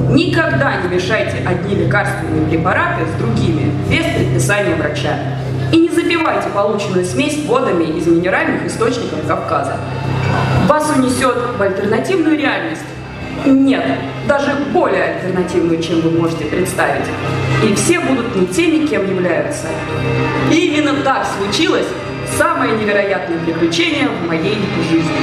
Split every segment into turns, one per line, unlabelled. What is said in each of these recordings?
Никогда не мешайте одни лекарственные препараты с другими, без предписания врача. И не запивайте полученную смесь водами из минеральных источников Кавказа. Вас унесет в альтернативную реальность. Нет, даже более альтернативную, чем вы можете представить. И все будут не теми, кем являются. И именно так случилось самое невероятное приключение в моей жизни.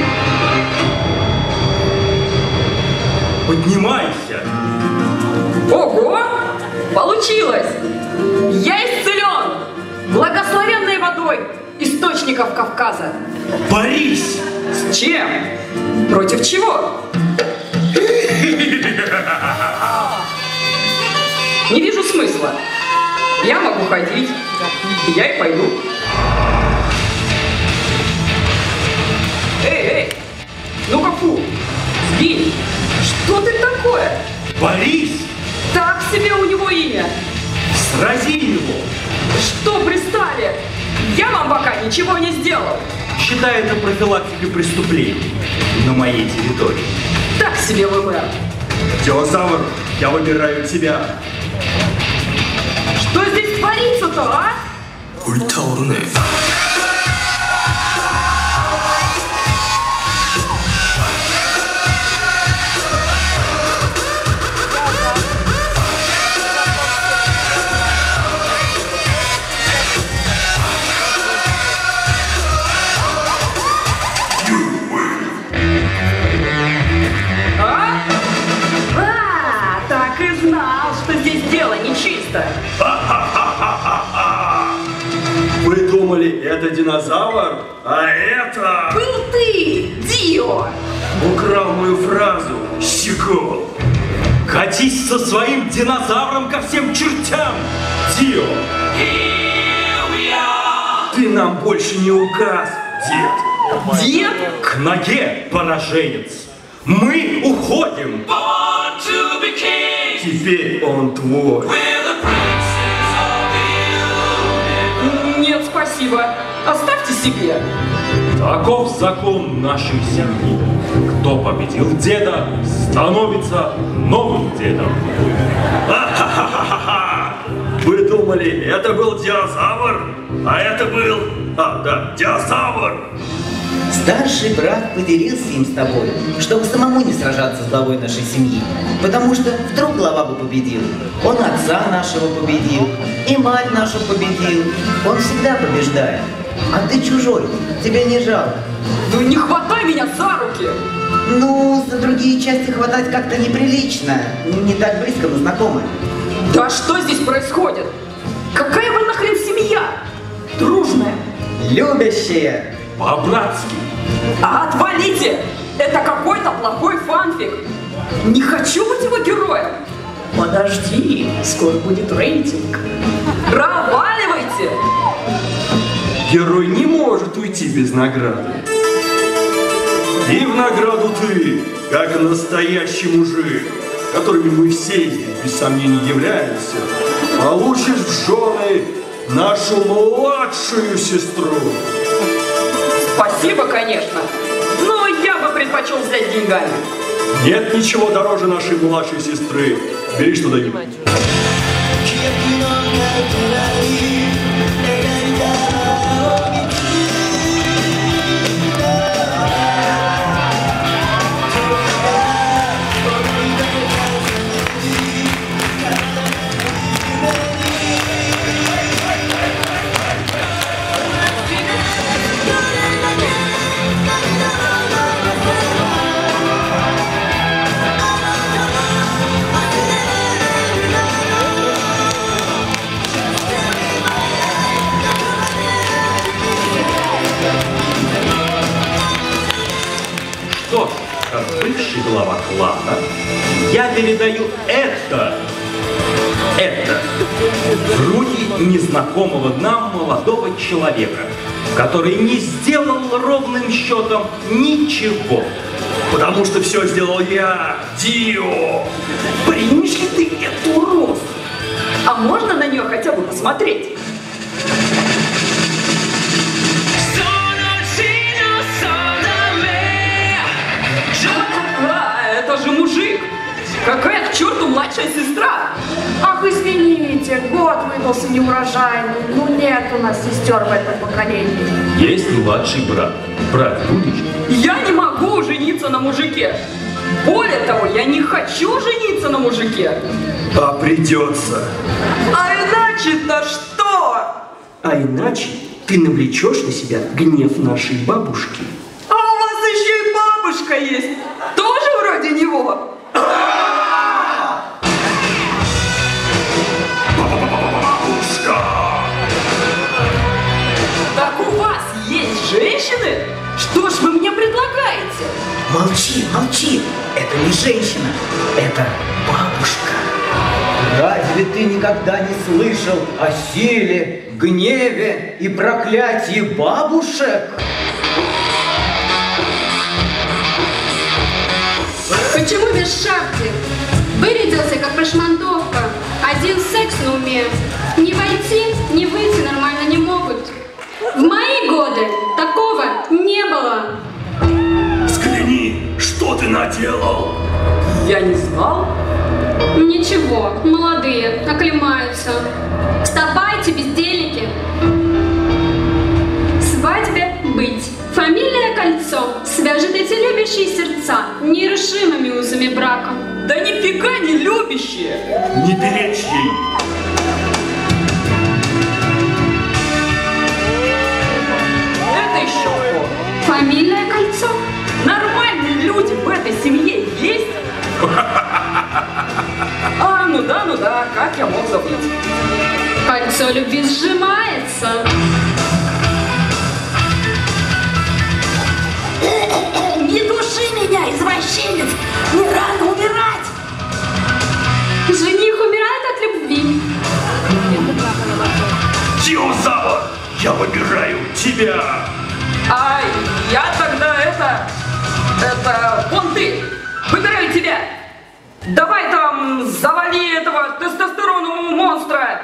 Поднимайся!
Ого! Получилось! Я исцелен! Благословенной водой источников Кавказа!
Борись!
С чем? Против чего? Не вижу смысла. Я могу ходить. Я и пойду. Эй! Ну-ка, фу! Сгинь! Что ты такое?
Борись!
Так себе у него имя.
Срази его!
Что пристали? Я вам пока ничего не сделал.
Считай это профилактикой преступлений на моей территории.
Так себе вы, мэр.
Динозавр, я выбираю тебя.
Что здесь творится-то, а?
Ультаурный.
Так и знал, что здесь дело нечисто.
Вы думали, это динозавр? А это...
Был ты, Дио!
Украл мою фразу, щекол. Катись со своим динозавром ко всем чертям, Дио. Ты нам больше не указ, дед.
Дед?
К ноге, пораженец. Мы уходим. Теперь он твой.
Нет, спасибо. Оставьте себе.
Таков закон нашей семьи. Кто победил деда, становится новым дедом. Вы думали, это был динозавр? А это был... да, динозавр!
Старший брат поделился им с тобой, чтобы самому не сражаться с главой нашей семьи. Потому что вдруг глава бы победил. Он отца нашего победил, и мать нашу победил. Он всегда побеждает. А ты чужой, тебе не жалко.
Ну не хватай меня за руки!
Ну, за другие части хватать как-то неприлично. Не так близко, но знакомы.
Да что здесь происходит? Какая вы нахрен семья? Дружная.
Любящие.
По-братски.
А отвалите! Это какой-то плохой фанфик. Не хочу быть его героем. Подожди, скоро будет рейтинг. Проваливайте!
Герой не может уйти без награды. И в награду ты, как настоящий мужик, которыми мы все здесь без сомнений являемся, получишь в жены нашу младшую сестру.
Спасибо, конечно, но я бы предпочел взять деньгами.
Нет ничего дороже нашей младшей сестры. Бери, что дают. Что ж, как бывший глава клана, я передаю это в руки незнакомого нам молодого человека, который не сделал ровным счетом ничего. Потому что все сделал я, Дио.
Примешь ли ты эту розу? А можно на нее хотя бы посмотреть? Это же мужик! Какая к черту младшая сестра.
Ах, извините, год выдался неурожайный. Ну нет у нас сестер в этом поколении.
Есть младший брат. Брат будешь?
Я не могу жениться на мужике. Более того, я не хочу жениться на мужике.
А придется.
А иначе-то что?
А иначе ты навлечешь на себя гнев нашей бабушки.
А у вас еще и бабушка есть. Тоже вроде него.
Бабушка!
Так у вас есть женщины? Что ж вы мне предлагаете?
Молчи, молчи. Это не женщина, это бабушка. Разве ты никогда не слышал о силе, гневе и проклятии бабушек?
Почему без шапки? Вырядился, как прошмандовка. Один секс на уме. Ни войти, ни выйти нормально не могут. В мои годы такого не было.
Взгляни, что ты наделал?
Я не знал.
Ничего, молодые, оклемаются. Вставайте, бездельники. Свадьбе быть. Фамильное кольцо свяжет эти любящие сердца нерушимыми узами брака.
Да нифига не любящие.
Не перечь ей.
Это еще кто?
Фамильное кольцо?
Нормальные люди в этой семье есть? А, ну да, как я мог забыть?
Кольцо любви сжимается.
Не души меня, извращенец! Не рано умирать!
Жених умирает от любви.
Динозавр, я выбираю тебя.
А я тогда вон ты, выбираю тебя. Давай там, завали этого тестостеронового монстра.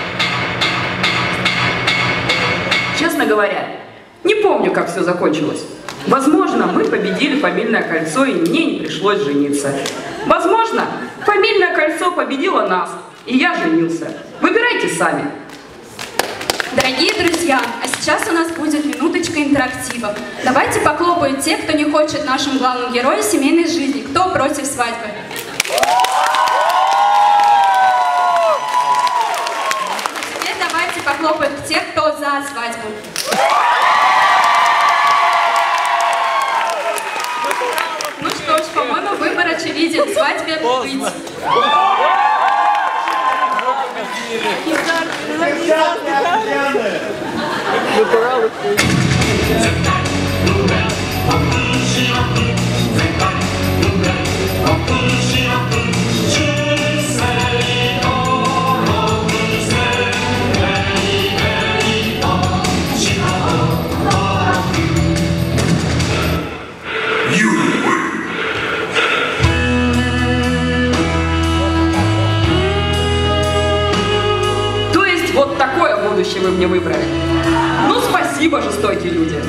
Честно говоря, не помню, как все закончилось. Возможно, мы победили фамильное кольцо, и мне не пришлось жениться. Возможно, фамильное кольцо победило нас, и я женился. Выбирайте сами.
Дорогие друзья, а сейчас у нас будет минуточка интерактива. Давайте похлопают те, кто не хочет нашему главному герою семейной жизни. Кто против свадьбы? Теперь давайте похлопают те, кто за свадьбу. Ну что ж, по-моему, выбор очевиден. Свадьбе быть.
То есть вот такое будущее вы мне выбрали. Ну, спасибо, жестокие люди.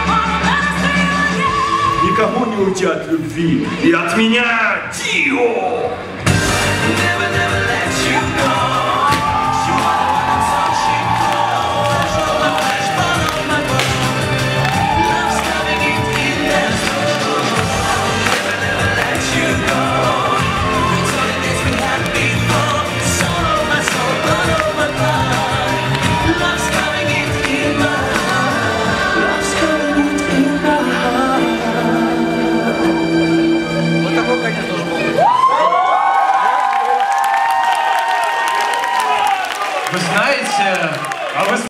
Никому не уйти от любви. И от меня, Дио!